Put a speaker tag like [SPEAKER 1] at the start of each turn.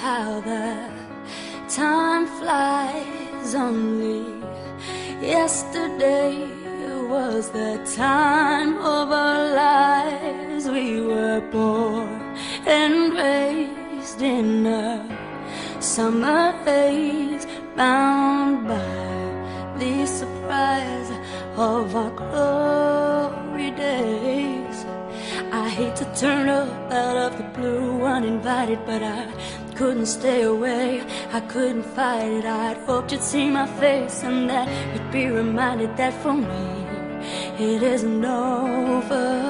[SPEAKER 1] how the time flies. Only yesterday was the time of our lives. We were born and raised in a summer haze, bound by the surprise of our glory days. I hate to turn up out of the blue uninvited, but I couldn't stay away, I couldn't fight it. I'd hoped you'd see my face and that you'd be reminded that for me it isn't over.